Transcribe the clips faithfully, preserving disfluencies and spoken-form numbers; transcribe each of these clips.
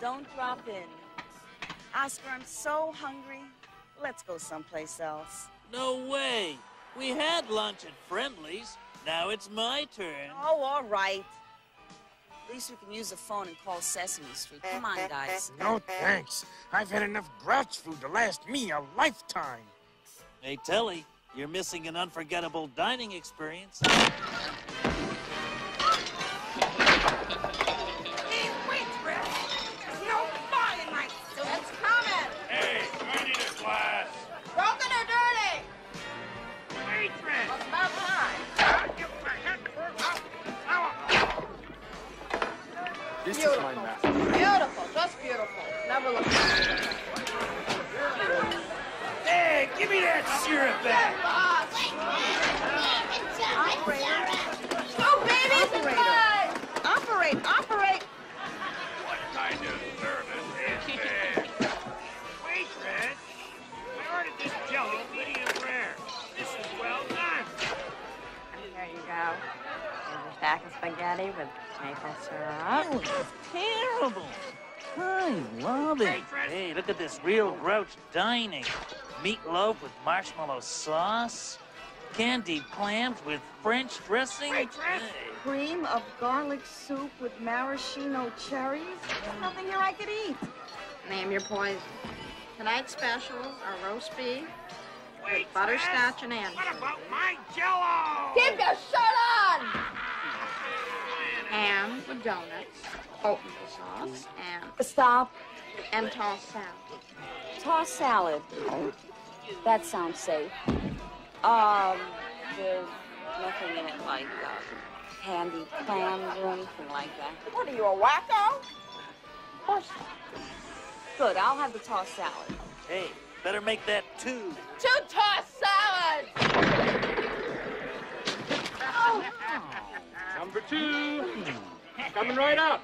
don't drop in. Oscar, I'm so hungry. Let's go someplace else. No way. We had lunch at Friendly's. Now it's my turn. Oh, all right. At least we can use the phone and call Sesame Street. Come on, guys. No thanks. I've had enough grouch food to last me a lifetime. Hey, Telly, you're missing an unforgettable dining experience. This Beautiful. is my master. Beautiful, just beautiful. Never looked at Hey, give me that syrup back. Oh, babies and pies! Operate, operate. What kind of service is this? Waitress, I ordered this Jell-O medium rare. This is well done. There you go. Here's a stack of spaghetti with maple syrup. Terrible. I love it. Waitress. Hey, look at this real grouch dining. Meatloaf with marshmallow sauce. Candied clams with French dressing. Waitress. Hey. Cream of garlic soup with maraschino cherries. There's nothing here I could eat. Name your poison. Tonight's specials are roast beef with Waitress. butterscotch and onions. What about my Jell-O? Keep your shirt on! Ham with donuts, oatmeal sauce, and Stop. and tossed salad. Tossed salad. That sounds safe. Um, there's nothing in it like uh, candied clams or anything like that. What are you, a wacko? Of course not. Good, I'll have the tossed salad. Hey, better make that two. Two tossed salads! Oh. Number two. Coming right up.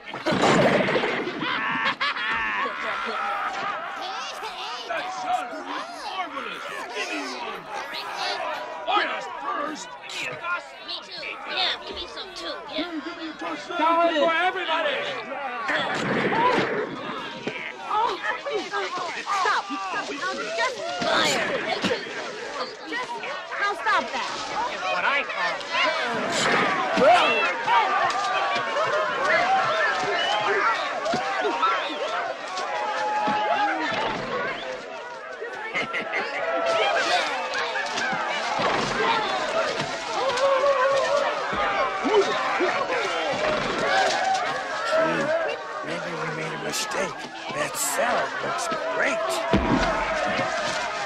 That sounds marvelous. Give me one. Why us first? Give me a toss. Me too. Yeah, give me some too. Yeah. Give me a toss. Salad for everybody. Oh, please, stop. Stop. Now, just Fire. Just, now stop that. It's what I call. Maybe we made a mistake. That salad looks great.